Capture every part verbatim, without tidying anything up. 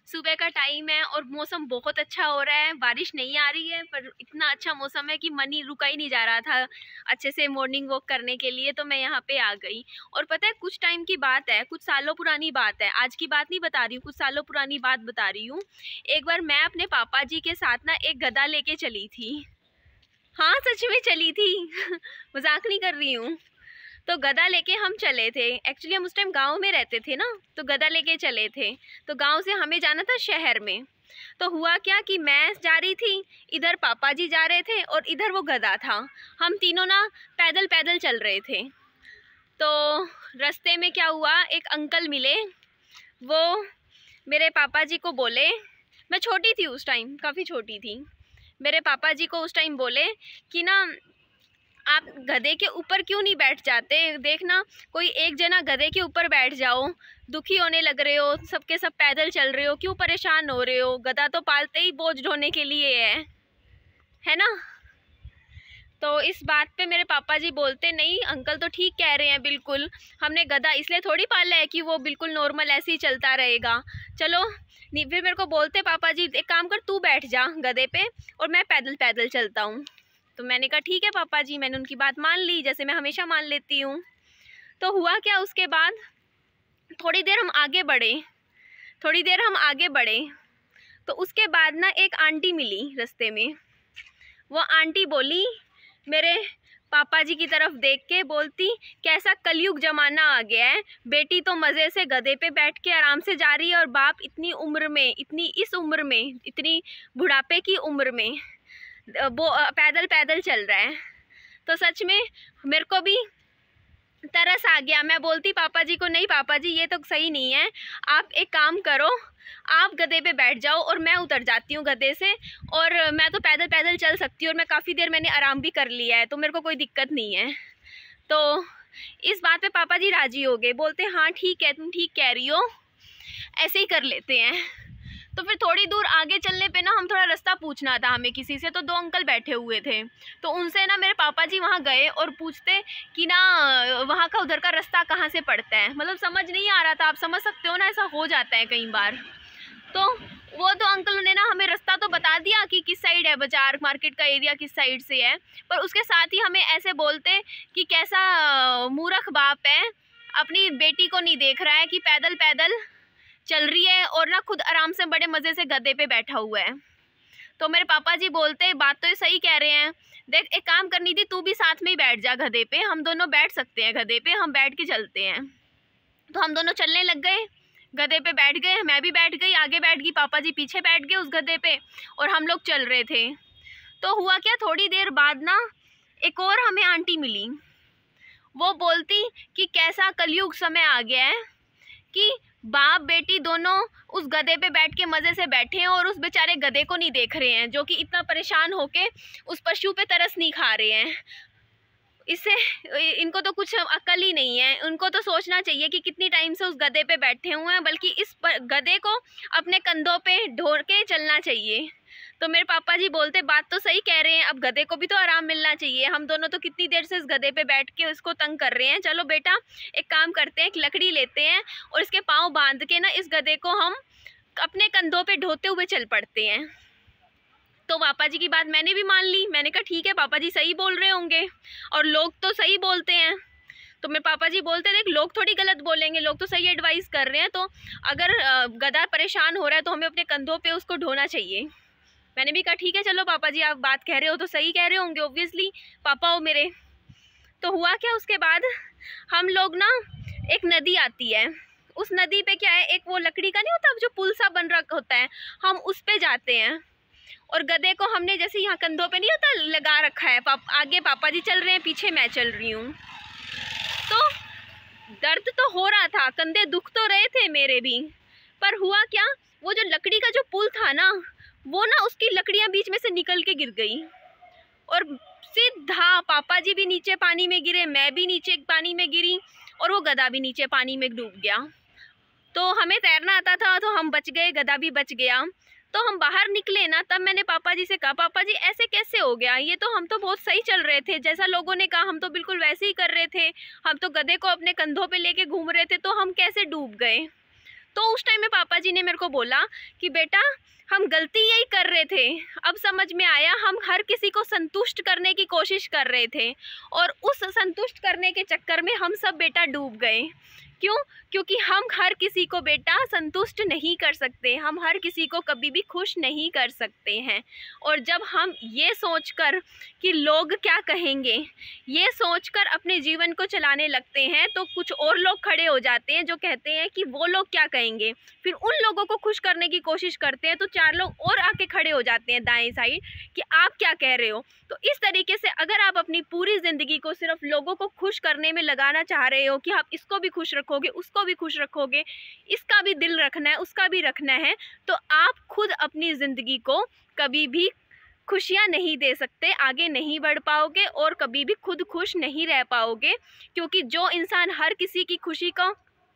सुबह का टाइम है और मौसम बहुत अच्छा हो रहा है। बारिश नहीं आ रही है पर इतना अच्छा मौसम है कि मन ही रुका ही नहीं जा रहा था अच्छे से मॉर्निंग वॉक करने के लिए। तो मैं यहाँ पे आ गई और पता है कुछ टाइम की बात है, कुछ सालों पुरानी बात है, आज की बात नहीं बता रही हूँ, कुछ सालों पुरानी बात बता रही हूँ। एक बार मैं अपने पापा जी के साथ ना एक गधा लेके चली थी। हाँ सच में चली थी मजाक नहीं कर रही हूँ। तो गधा लेके हम चले थे। एक्चुअली हम उस टाइम गांव में रहते थे ना, तो गधा लेके चले थे। तो गांव से हमें जाना था शहर में। तो हुआ क्या कि मैं जा रही थी, इधर पापा जी जा रहे थे और इधर वो गधा था। हम तीनों ना पैदल पैदल चल रहे थे। तो रास्ते में क्या हुआ, एक अंकल मिले। वो मेरे पापा जी को बोले, मैं छोटी थी उस टाइम, काफ़ी छोटी थी। मेरे पापा जी को उस टाइम बोले कि ना आप गधे के ऊपर क्यों नहीं बैठ जाते, देखना कोई एक जना गधे के ऊपर बैठ जाओ, दुखी होने लग रहे हो, सबके सब पैदल चल रहे हो, क्यों परेशान हो रहे हो, गधा तो पालते ही बोझ ढोने के लिए है है ना। तो इस बात पे मेरे पापा जी बोलते, नहीं अंकल तो ठीक कह रहे हैं, बिल्कुल हमने गधा इसलिए थोड़ी पाला है कि वो बिल्कुल नॉर्मल ऐसे ही चलता रहेगा। चलो नहीं, फिर मेरे को बोलते पापा जी एक काम कर, तू बैठ जा गधे पे और मैं पैदल पैदल चलता हूँ। तो मैंने कहा ठीक है पापा जी, मैंने उनकी बात मान ली, जैसे मैं हमेशा मान लेती हूँ। तो हुआ क्या, उसके बाद थोड़ी देर हम आगे बढ़े थोड़ी देर हम आगे बढ़े तो उसके बाद ना एक आंटी मिली रास्ते में। वो आंटी बोली, मेरे पापा जी की तरफ देख के बोलती, कैसा कलयुग जमाना आ गया है, बेटी तो मज़े से गधे पे बैठ के आराम से जा रही है और बाप इतनी उम्र में, इतनी इस उम्र में, इतनी बुढ़ापे की उम्र में वो पैदल पैदल चल रहा है। तो सच में मेरे को भी तरस आ गया। मैं बोलती पापा जी को, नहीं पापा जी ये तो सही नहीं है, आप एक काम करो, आप गधे पे बैठ जाओ और मैं उतर जाती हूँ गधे से, और मैं तो पैदल पैदल चल सकती हूँ और मैं काफ़ी देर मैंने आराम भी कर लिया है, तो मेरे को कोई दिक्कत नहीं है। तो इस बात पे पापा जी राजी हो गए, बोलते हाँ ठीक है, तुम ठीक कह रही हो, ऐसे ही कर लेते हैं। तो फिर थोड़ी दूर आगे चलने पे ना, हम थोड़ा रास्ता पूछना था हमें किसी से, तो दो अंकल बैठे हुए थे। तो उनसे ना मेरे पापा जी वहाँ गए और पूछते कि ना वहाँ का उधर का रास्ता कहाँ से पड़ता है, मतलब समझ नहीं आ रहा था। आप समझ सकते हो ना, ऐसा हो जाता है कई बार। तो वो दो अंकलों ने ना हमें रास्ता तो बता दिया कि किस साइड है बाजार, मार्केट का एरिया किस साइड से है, पर उसके साथ ही हमें ऐसे बोलते कि कैसा मूर्ख बाप है, अपनी बेटी को नहीं देख रहा है कि पैदल पैदल चल रही है और ना खुद आराम से बड़े मज़े से गधे पे बैठा हुआ है। तो मेरे पापा जी बोलते, बात तो ये सही कह रहे हैं, देख एक काम करनी थी, तू भी साथ में ही बैठ जा गधे पे, हम दोनों बैठ सकते हैं गधे पे, हम बैठ के चलते हैं। तो हम दोनों चलने लग गए, गधे पे बैठ गए, मैं भी बैठ गई, आगे बैठ गई, पापा जी पीछे बैठ गए उस गधे पे और हम लोग चल रहे थे। तो हुआ क्या, थोड़ी देर बाद ना एक और हमें आंटी मिली। वो बोलती कि कैसा कलयुग समय आ गया है कि बाप बेटी दोनों उस गधे पे बैठ के मज़े से बैठे हैं और उस बेचारे गधे को नहीं देख रहे हैं, जो कि इतना परेशान होके उस पशु पे तरस नहीं खा रहे हैं। इससे इनको तो कुछ अक्ल ही नहीं है, उनको तो सोचना चाहिए कि कितनी टाइम से उस गधे पे बैठे हुए हैं, बल्कि इस गधे को अपने कंधों पे ढो के चलना चाहिए। तो मेरे पापा जी बोलते, बात तो सही कह रहे हैं, अब गधे को भी तो आराम मिलना चाहिए, हम दोनों तो कितनी देर से इस गधे पे बैठ के उसको तंग कर रहे हैं। चलो बेटा एक काम करते हैं, एक लकड़ी लेते हैं और इसके पाँव बांध के ना इस गधे को हम अपने कंधों पे ढोते हुए चल पड़ते हैं। तो पापा जी की बात मैंने भी मान ली, मैंने कहा ठीक है पापा जी सही बोल रहे होंगे और लोग तो सही बोलते हैं। तो मेरे पापा जी बोलते, देख लोग थोड़ी गलत बोलेंगे, लोग तो सही एडवाइस कर रहे हैं, तो अगर गधा परेशान हो रहा है तो हमें अपने कंधों पे उसको ढोना चाहिए। मैंने भी कहा ठीक है चलो पापा जी आप बात कह रहे हो तो सही कह रहे होंगे, ऑब्वियसली पापा हो मेरे। तो हुआ क्या, उसके बाद हम लोग ना, एक नदी आती है, उस नदी पे क्या है, एक वो लकड़ी का नहीं होता जो पुल सा बन रखा होता है, हम उस पे जाते हैं और गधे को हमने जैसे यहाँ कंधों पे नहीं होता लगा रखा है, पाप, आगे पापा जी चल रहे हैं, पीछे मैं चल रही हूँ। तो दर्द तो हो रहा था, कंधे दुख तो रहे थे मेरे भी, पर हुआ क्या, वो जो लकड़ी का जो पुल था ना, वो ना उसकी लकड़ियाँ बीच में से निकल के गिर गई और सीधा पापा जी भी नीचे पानी में गिरे, मैं भी नीचे पानी में गिरी और वो गधा भी नीचे पानी में डूब गया। तो हमें तैरना आता था तो हम बच गए, गधा भी बच गया। तो हम बाहर निकले ना, तब मैंने पापा जी से कहा, पापा जी ऐसे कैसे हो गया, ये तो हम तो बहुत सही चल रहे थे, जैसा लोगों ने कहा हम तो बिल्कुल वैसे ही कर रहे थे, हम तो गधे को अपने कंधों पे लेके घूम रहे थे, तो हम कैसे डूब गए। तो उस टाइम में पापा जी ने मेरे को बोला कि बेटा हम गलती यही कर रहे थे, अब समझ में आया, हम हर किसी को संतुष्ट करने की कोशिश कर रहे थे और उस संतुष्ट करने के चक्कर में हम सब बेटा डूब गए। क्यों? क्योंकि हम हर किसी को बेटा संतुष्ट नहीं कर सकते, हम हर किसी को कभी भी खुश नहीं कर सकते हैं। और जब हम ये सोचकर कि लोग क्या कहेंगे, ये सोचकर अपने जीवन को चलाने लगते हैं, तो कुछ और लोग खड़े हो जाते हैं जो कहते हैं कि वो लोग क्या कहेंगे। फिर उन लोगों को खुश करने की कोशिश करते हैं तो चार लोग और आके खड़े हो जाते हैं दाएं साइड कि आप क्या कह रहे हो। तो इस तरीके से अगर आप अपनी पूरी ज़िंदगी को सिर्फ लोगों को खुश करने में लगाना चाह रहे हो कि आप इसको भी खुश रखोगे, उसको भी खुश रखोगे, इसका भी दिल रखना है, उसका भी रखना है, तो आप खुद अपनी ज़िंदगी को कभी भी खुशियाँ नहीं दे सकते, आगे नहीं बढ़ पाओगे और कभी भी खुद खुश नहीं रह पाओगे। क्योंकि जो इंसान हर किसी की खुशी को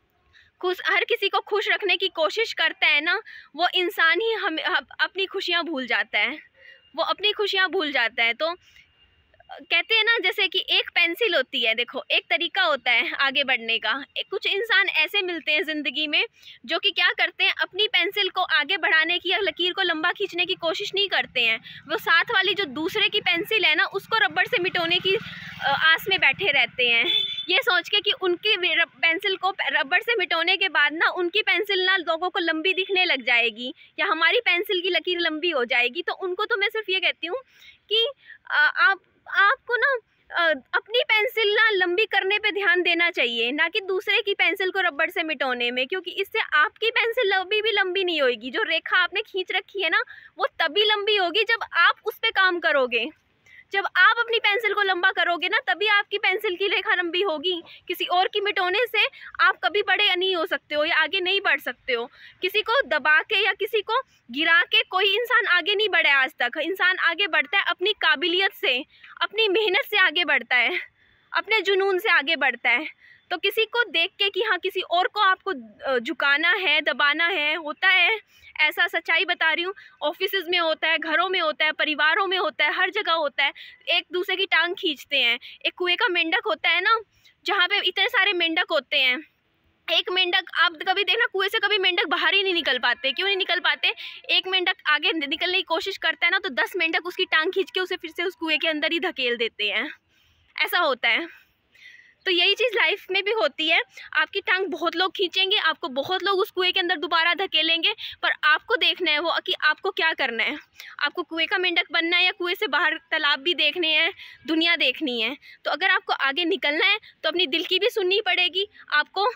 खुश हर किसी को खुश रखने की कोशिश करता है ना, वो इंसान ही हम अपनी खुशियाँ भूल जाता है, वो अपनी खुशियाँ भूल जाता है। तो कहते हैं ना, जैसे कि एक पेंसिल होती है, देखो एक तरीका होता है आगे बढ़ने का। कुछ इंसान ऐसे मिलते हैं ज़िंदगी में जो कि क्या करते हैं, अपनी पेंसिल को आगे बढ़ाने की या लकीर को लंबा खींचने की कोशिश नहीं करते हैं, वो साथ वाली जो दूसरे की पेंसिल है ना, उसको रबड़ से मिटाने की आस में बैठे रहते हैं, ये सोच के कि उनकी पेंसिल को रबड़ से मिटाने के बाद ना उनकी पेंसिल ना लोगों को लंबी दिखने लग जाएगी या हमारी पेंसिल की लकीर लंबी हो जाएगी। तो उनको तो मैं सिर्फ ये कहती हूँ कि आप आपको ना अपनी पेंसिल ना लंबी करने पे ध्यान देना चाहिए, ना कि दूसरे की पेंसिल को रबड़ से मिटाने में, क्योंकि इससे आपकी पेंसिल लंबी भी लंबी नहीं होगी। जो रेखा आपने खींच रखी है ना, वो तभी लंबी होगी जब आप उस पर काम करोगे। जब आप अपनी पेंसिल को लंबा करोगे ना, तभी आपकी पेंसिल की रेखा लंबी होगी। किसी और की मिटाने से आप कभी बड़े नहीं हो सकते हो या आगे नहीं बढ़ सकते हो। किसी को दबा के या किसी को गिरा के कोई इंसान आगे नहीं बढ़ा आज तक। इंसान आगे बढ़ता है अपनी काबिलियत से, अपनी मेहनत से आगे बढ़ता है, अपने जुनून से आगे बढ़ता है। तो किसी को देख के कि हाँ किसी और को आपको झुकाना है, दबाना है, होता है ऐसा, सच्चाई बता रही हूँ। ऑफिसेज में होता है, घरों में होता है, परिवारों में होता है, हर जगह होता है। एक दूसरे की टांग खींचते हैं। एक कुएं का मेंढक होता है ना, जहाँ पे इतने सारे मेंढक होते हैं, एक मेंढक, आप कभी देखना कुएं से कभी मेंढक बाहर ही नहीं निकल पाते। क्यों नहीं निकल पाते? एक मेंढक आगे निकलने की कोशिश करता है ना, तो दस मेंढक उसकी टांग खींच के उसे फिर से उस कुएं के अंदर ही धकेल देते हैं। ऐसा होता है। तो यही चीज़ लाइफ में भी होती है। आपकी टांग बहुत लोग खींचेंगे, आपको बहुत लोग उस कुएं के अंदर दोबारा धकेलेंगे, पर आपको देखना है वो कि आपको क्या करना है। आपको कुएं का मेंढक बनना है या कुएं से बाहर तालाब भी देखने हैं, दुनिया देखनी है। तो अगर आपको आगे निकलना है तो अपनी दिल की भी सुननी पड़ेगी। आपको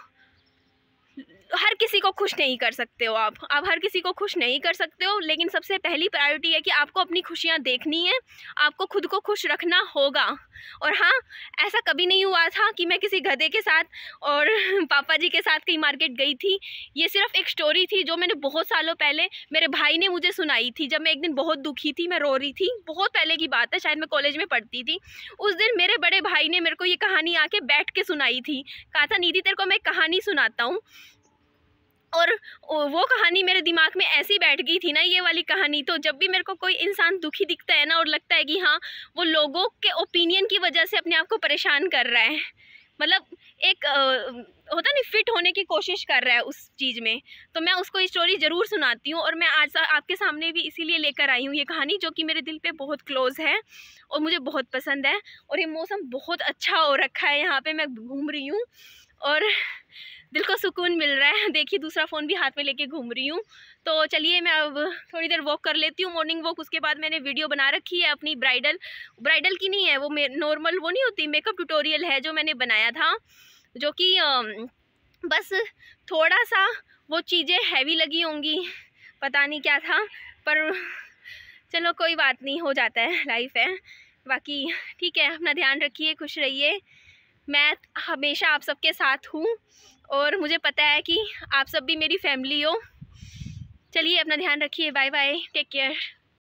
हर किसी को खुश नहीं कर सकते हो, आप आप हर किसी को खुश नहीं कर सकते हो, लेकिन सबसे पहली प्रायोरिटी है कि आपको अपनी खुशियाँ देखनी है, आपको खुद को खुश रखना होगा। और हाँ, ऐसा कभी नहीं हुआ था कि मैं किसी गधे के साथ और पापा जी के साथ कहीं मार्केट गई थी। ये सिर्फ एक स्टोरी थी जो मैंने बहुत सालों पहले मेरे भाई ने मुझे सुनाई थी। जब मैं एक दिन बहुत दुखी थी, मैं रो रही थी, बहुत पहले की बात है, शायद मैं कॉलेज में पढ़ती थी। उस दिन मेरे बड़े भाई ने मेरे को ये कहानी आके बैठ के सुनाई थी। कहा था, निधि तेरे को मैं कहानी सुनाता हूँ। और वो कहानी मेरे दिमाग में ऐसी बैठ गई थी ना, ये वाली कहानी। तो जब भी मेरे को कोई इंसान दुखी दिखता है ना और लगता है कि हाँ वो लोगों के ओपिनियन की वजह से अपने आप को परेशान कर रहा है, मतलब एक आ, होता नहीं फिट होने की कोशिश कर रहा है उस चीज़ में, तो मैं उसको स्टोरी ज़रूर सुनाती हूँ। और मैं आज आपके सामने भी इसीलिए लेकर आई हूँ ये कहानी, जो कि मेरे दिल पे बहुत क्लोज़ है और मुझे बहुत पसंद है। और ये मौसम बहुत अच्छा हो रखा है, यहाँ पे मैं घूम रही हूँ और दिल को सुकून मिल रहा है। देखिए दूसरा फ़ोन भी हाथ में लेके घूम रही हूँ। तो चलिए मैं अब थोड़ी देर वॉक कर लेती हूँ, मॉर्निंग वॉक। उसके बाद मैंने वीडियो बना रखी है अपनी ब्राइडल ब्राइडल की नहीं है वो, नॉर्मल वो नहीं होती, मेकअप ट्यूटोरियल है जो मैंने बनाया था, जो कि बस थोड़ा सा वो चीज़ें हैवी लगी होंगी, पता नहीं क्या था, पर चलो कोई बात नहीं, हो जाता है, लाइफ है। बाकी ठीक है, अपना ध्यान रखिए, खुश रहिए। मैं हमेशा आप सबके साथ हूँ और मुझे पता है कि आप सब भी मेरी फैमिली हो। चलिए अपना ध्यान रखिए, बाय बाय, टेक केयर।